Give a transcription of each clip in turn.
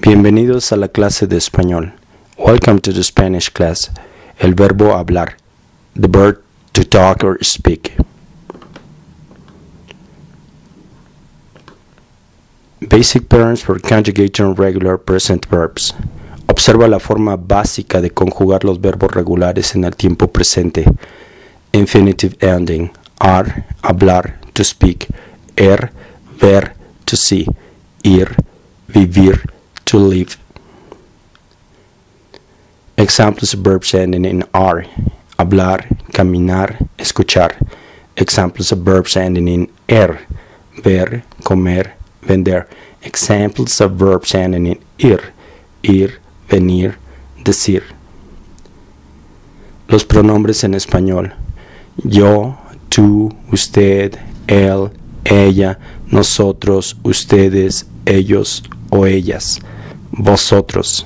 Bienvenidos a la clase de español. Welcome to the Spanish class. El verbo hablar. The verb to talk or speak. Basic patterns for conjugating regular present verbs. Observa la forma básica de conjugar los verbos regulares en el tiempo presente. Infinitive ending. Ar, hablar, to speak. Ver, to see. Ir, vivir, to live. Examples of verbs ending in R. Hablar, caminar, escuchar. Examples of verbs ending in ver, comer, vender. Examples of verbs ending in ir, venir, decir. Los pronombres en español. Yo, tú, usted, él, ella, nosotros, ustedes, ellos o ellas, vosotros.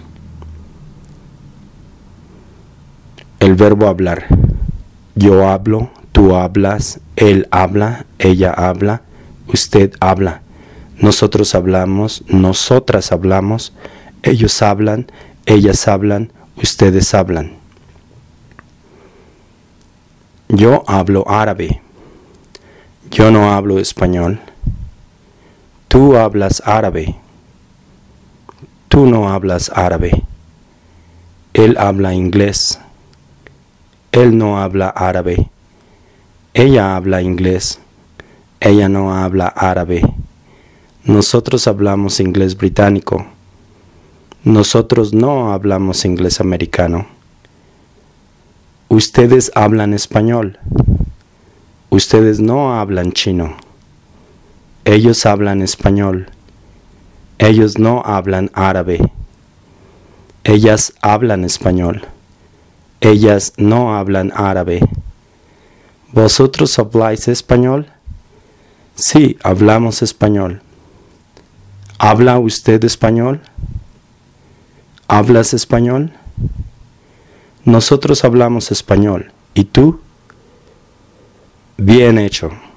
El verbo hablar. Yo hablo, tú hablas, él habla, ella habla, usted habla. Nosotros hablamos, nosotras hablamos, ellos hablan, ellas hablan, ustedes hablan. Yo hablo árabe. Yo no hablo español. Tú hablas árabe. Tú no hablas árabe. Él habla inglés. Él no habla árabe. Ella habla inglés. Ella no habla árabe. Nosotros hablamos inglés británico. Nosotros no hablamos inglés americano. Ustedes hablan español. Ustedes no hablan chino. Ellos hablan español. Ellos no hablan árabe. Ellas hablan español. Ellas no hablan árabe. ¿Vosotros habláis español? Sí, hablamos español. ¿Habla usted español? ¿Hablas español? Nosotros hablamos español. ¿Y tú? Bien hecho.